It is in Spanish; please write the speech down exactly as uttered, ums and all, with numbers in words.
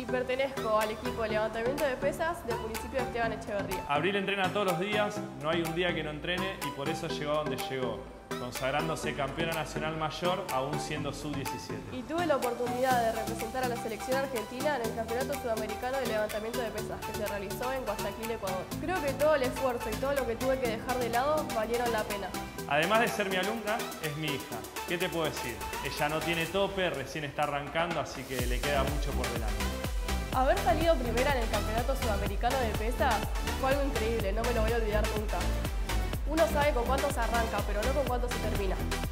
pertenezco al equipo de levantamiento de pesas del municipio de Esteban Echeverría. Abril entrena todos los días, no hay un día que no entrene y por eso llegó a donde llegó, consagrándose campeona nacional mayor aún siendo sub diecisiete. Y tuve la oportunidad de representar a la selección argentina en el Campeonato Sudamericano de Levantamiento de Pesas que se realizó en Guayaquil, Ecuador. Creo que todo el esfuerzo y todo lo que tuve que dejar de lado valieron la pena. Además de ser mi alumna, es mi hija. ¿Qué te puedo decir? Ella no tiene tope, recién está arrancando, así que le queda mucho por delante. Haber salido primera en el Campeonato Sudamericano de Pesas fue algo increíble, no me lo voy a olvidar nunca. Uno sabe con cuánto se arranca, pero no con cuánto se termina.